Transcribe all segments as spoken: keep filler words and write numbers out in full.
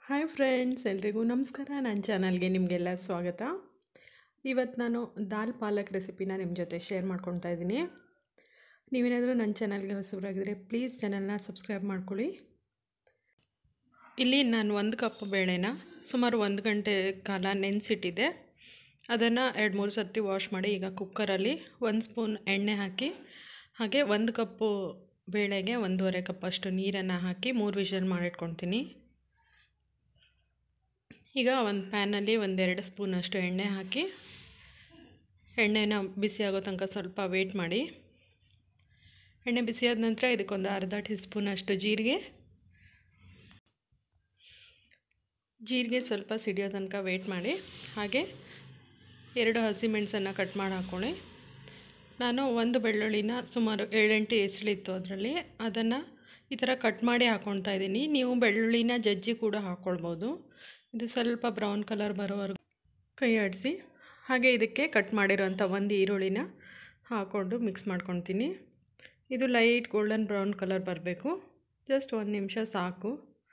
Hi friends, ಎಲ್ರಿಗೂ ನಮಸ್ಕಾರ. ನನ್ನ ಚಾನಲ್ಗೆ ನಿಮಗೆಲ್ಲ ಸ್ವಾಗತ. ಇವತ್ತು ನಾನು ದಾಲ್ ಪಾಲಕ್ ರೆಸಿಪಿನ ನಿಮ್ಮ ಜೊತೆ ಶೇರ್ ಮಾಡ್ಕೊತಾ ಇದ್ದೀನಿ. ನೀವೇನಾದರೂ ನನ್ನ ಚಾನಲ್ಗೆ ಹೊಸಬರಾಗಿದ್ದರೆ ಪ್ಲೀಸ್ ಚಾನಲ್ನ ಸಬ್ಸ್ಕ್ರೈಬ್ ಮಾಡ್ಕೊಳ್ಳಿ. ಇಲ್ಲಿ ನಾನು ಒಂದು ಕಪ್ ಬೇಳೆನ ಸುಮಾರು ಒಂದು ಗಂಟೆ ಕಾಲ ನೆನೆಸಿಟ್ಟಿದ್ದೆ. ಅದನ್ನು ಎರಡು ಮೂರು ಸರ್ತಿ ವಾಶ್ ಮಾಡಿ ಈಗ ಕುಕ್ಕರಲ್ಲಿ ಒಂದು ಸ್ಪೂನ್ ಎಣ್ಣೆ ಹಾಕಿ, ಹಾಗೆ ಒಂದು ಕಪ್ಪು ಬೇಳೆಗೆ ಒಂದೂವರೆ ಕಪ್ಪಷ್ಟು ನೀರನ್ನು ಹಾಕಿ ಮೂರು ವಿಷಲ್ ಮಾಡಿಟ್ಕೊತೀನಿ. ಈಗ ಒಂದು ಪ್ಯಾನಲ್ಲಿ ಒಂದೆರಡು ಸ್ಪೂನಷ್ಟು ಎಣ್ಣೆ ಹಾಕಿ, ಎಣ್ಣೆನ ಬಿಸಿ ಆಗೋ ತನಕ ಸ್ವಲ್ಪ ವೇಟ್ ಮಾಡಿ. ಎಣ್ಣೆ ಬಿಸಿಯಾದ ನಂತರ ಇದಕ್ಕೊಂದು ಅರ್ಧ ಟೀ ಸ್ಪೂನಷ್ಟು ಜೀರಿಗೆ ಜೀರಿಗೆ ಸ್ವಲ್ಪ ಸಿಡಿಯೋ ತನಕ ವೇಟ್ ಮಾಡಿ. ಹಾಗೆ ಎರಡು ಹಸಿಮೆಣಸನ್ನು ಕಟ್ ಮಾಡಿ ಹಾಕ್ಕೊಳ್ಳಿ. ನಾನು ಒಂದು ಬೆಳ್ಳುಳ್ಳಿನ ಸುಮಾರು ಏಳೆಂಟು ಎಸಳಿತ್ತು ಅದರಲ್ಲಿ, ಅದನ್ನು ಈ ಥರ ಕಟ್ ಮಾಡಿ ಹಾಕ್ಕೊಳ್ತಾ ಇದ್ದೀನಿ. ನೀವು ಬೆಳ್ಳುಳ್ಳಿನ ಜಜ್ಜಿ ಕೂಡ ಹಾಕ್ಕೊಳ್ಬೋದು. ಇದು ಸ್ವಲ್ಪ ಬ್ರೌನ್ ಕಲರ್ ಬರೋವರೆಗೂ ಕೈ ಆಡಿಸಿ. ಹಾಗೆ ಇದಕ್ಕೆ ಕಟ್ ಮಾಡಿರೋಂಥ ಒಂದು ಈರುಳ್ಳಿನ ಹಾಕ್ಕೊಂಡು ಮಿಕ್ಸ್ ಮಾಡ್ಕೊತೀನಿ. ಇದು ಲೈಟ್ ಗೋಲ್ಡನ್ ಬ್ರೌನ್ ಕಲರ್ ಬರಬೇಕು. ಜಸ್ಟ್ ಒಂದು ನಿಮಿಷ ಸಾಕು.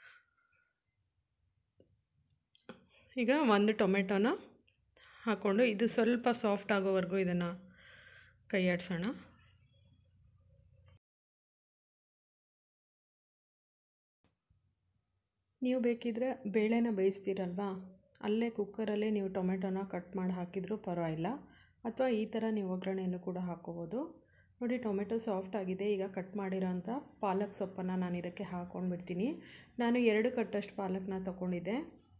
ಈಗ ಒಂದು ಟೊಮೆಟೊನ ಹಾಕ್ಕೊಂಡು ಇದು ಸ್ವಲ್ಪ ಸಾಫ್ಟ್ ಆಗೋವರೆಗೂ ಇದನ್ನು ಕೈ ಆಡಿಸೋಣ. ನೀವು ಬೇಕಿದ್ದರೆ ಬೇಳೆನ ಬೇಯಿಸ್ತೀರಲ್ವಾ, ಅಲ್ಲೇ ಕುಕ್ಕರಲ್ಲೇ ನೀವು ಟೊಮೆಟೊನ ಕಟ್ ಮಾಡಿ ಹಾಕಿದರೂ ಪರವಾಗಿಲ್ಲ, ಅಥವಾ ಈ ಥರ ನೀವು ಒಗ್ಗರಣೆಯನ್ನು ಕೂಡ ಹಾಕ್ಕೋಬೋದು. ನೋಡಿ, ಟೊಮೆಟೊ ಸಾಫ್ಟ್ ಆಗಿದೆ. ಈಗ ಕಟ್ ಮಾಡಿರೋಂಥ ಪಾಲಕ್ ಸೊಪ್ಪನ್ನು ನಾನು ಇದಕ್ಕೆ ಹಾಕ್ಕೊಂಡು ಬಿಡ್ತೀನಿ. ನಾನು ಎರಡು ಕಟ್ಟಷ್ಟು ಪಾಲಕ್ನ ತೊಗೊಂಡಿದ್ದೆ.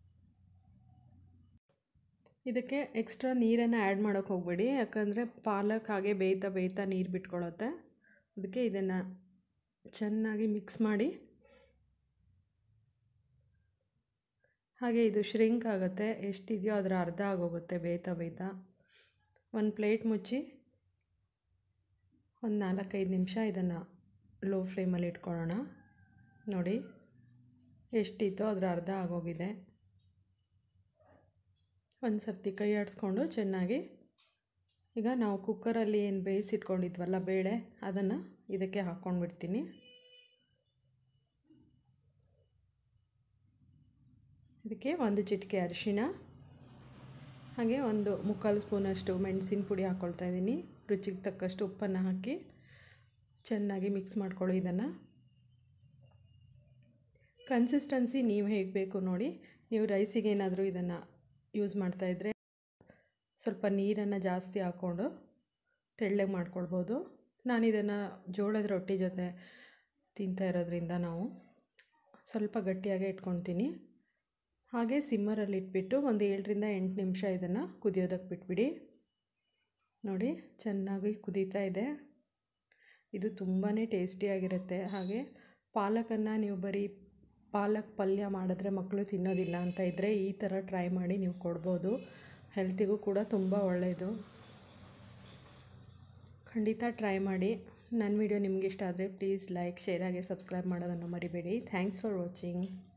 ಇದಕ್ಕೆ ಎಕ್ಸ್ಟ್ರಾ ನೀರನ್ನು ಆ್ಯಡ್ ಮಾಡೋಕ್ಕೆ ಹೋಗಬೇಡಿ, ಯಾಕಂದರೆ ಪಾಲಕ್ ಹಾಗೆ ಬೇಯ್ತಾ ಬೇಯ್ತಾ ನೀರು ಬಿಟ್ಕೊಳ್ಳುತ್ತೆ. ಅದಕ್ಕೆ ಇದನ್ನು ಚೆನ್ನಾಗಿ ಮಿಕ್ಸ್ ಮಾಡಿ. ಹಾಗೆ ಇದು ಶ್ರಿಂಕ್ ಆಗುತ್ತೆ, ಎಷ್ಟಿದೆಯೋ ಅದರ ಅರ್ಧ ಆಗೋಗುತ್ತೆ ಬೇಯ್ತಾ ಬೇಯ್ತಾ. ಒಂದು ಪ್ಲೇಟ್ ಮುಚ್ಚಿ ಒಂದು ನಾಲ್ಕೈದು ನಿಮಿಷ ಇದನ್ನು ಲೋ ಫ್ಲೇಮಲ್ಲಿ ಇಟ್ಕೊಳ್ಳೋಣ. ನೋಡಿ, ಎಷ್ಟಿತ್ತೋ ಅದರ ಅರ್ಧ ಆಗೋಗಿದೆ. ಒಂದು ಸರ್ತಿ ಕೈ ಆಡಿಸ್ಕೊಂಡು ಚೆನ್ನಾಗಿ ಈಗ ನಾವು ಕುಕ್ಕರಲ್ಲಿ ಏನು ಬೇಯಿಸಿಟ್ಕೊಂಡಿದ್ವಲ್ಲ ಬೇಳೆ, ಅದನ್ನು ಇದಕ್ಕೆ ಹಾಕ್ಕೊಂಡು ಬಿಡ್ತೀನಿ. ಇದಕ್ಕೆ ಒಂದು ಚಿಟಿಕೆ ಅರಿಶಿಣ, ಹಾಗೆ ಒಂದು ಮುಕ್ಕಾಲು ಸ್ಪೂನಷ್ಟು ಮೆಣಸಿನ ಪುಡಿ ಹಾಕ್ಕೊಳ್ತಾ ಇದ್ದೀನಿ. ರುಚಿಗೆ ತಕ್ಕಷ್ಟು ಉಪ್ಪನ್ನು ಹಾಕಿ ಚೆನ್ನಾಗಿ ಮಿಕ್ಸ್ ಮಾಡ್ಕೊಳ್ಳಿ. ಇದನ್ನು ಕನ್ಸಿಸ್ಟೆನ್ಸಿ ನೀವು ಹೇಗೆ ಬೇಕು ನೋಡಿ. ನೀವು ರೈಸಿಗೆ ಏನಾದರೂ ಇದನ್ನು ಯೂಸ್ ಮಾಡ್ತಾಯಿದ್ರೆ ಸ್ವಲ್ಪ ನೀರನ್ನು ಜಾಸ್ತಿ ಹಾಕ್ಕೊಂಡು ತೆಳ್ಳಗೆ ಮಾಡ್ಕೊಳ್ಬೋದು. ನಾನು ಇದನ್ನು ಜೋಳದ ರೊಟ್ಟಿ ಜೊತೆ ತಿಂತಾ ಇರೋದ್ರಿಂದ ನಾವು ಸ್ವಲ್ಪ ಗಟ್ಟಿಯಾಗೆ ಇಟ್ಕೊತೀನಿ. ಹಾಗೆ ಸಿಮ್ಮರಲ್ಲಿ ಇಟ್ಬಿಟ್ಟು ಒಂದು ಏಳರಿಂದ ಎಂಟು ನಿಮಿಷ ಇದನ್ನು ಕುದಿಯೋದಕ್ಕೆ ಬಿಟ್ಬಿಡಿ. ನೋಡಿ, ಚೆನ್ನಾಗಿ ಕುದೀತಾ ಇದೆ. ಇದು ತುಂಬಾ ಟೇಸ್ಟಿಯಾಗಿರುತ್ತೆ. ಹಾಗೆ ಪಾಲಕನ್ನು ನೀವು ಬರೀ ಪಾಲಕ್ ಪಲ್ಯ ಮಾಡಿದ್ರೆ ಮಕ್ಕಳು ತಿನ್ನೋದಿಲ್ಲ ಅಂತ ಇದ್ದರೆ ಈ ಥರ ಟ್ರೈ ಮಾಡಿ ನೀವು ಕೊಡ್ಬೋದು. ಹೆಲ್ತಿಗೂ ಕೂಡ ತುಂಬ ಒಳ್ಳೆಯದು. ಖಂಡಿತ ಟ್ರೈ ಮಾಡಿ. ನನ್ನ ವಿಡಿಯೋ ನಿಮ್ಗೆ ಇಷ್ಟ ಆದರೆ ಪ್ಲೀಸ್ ಲೈಕ್, ಶೇರ್ ಹಾಗೆ ಸಬ್ಸ್ಕ್ರೈಬ್ ಮಾಡೋದನ್ನು ಮರಿಬೇಡಿ. Thanks for watching.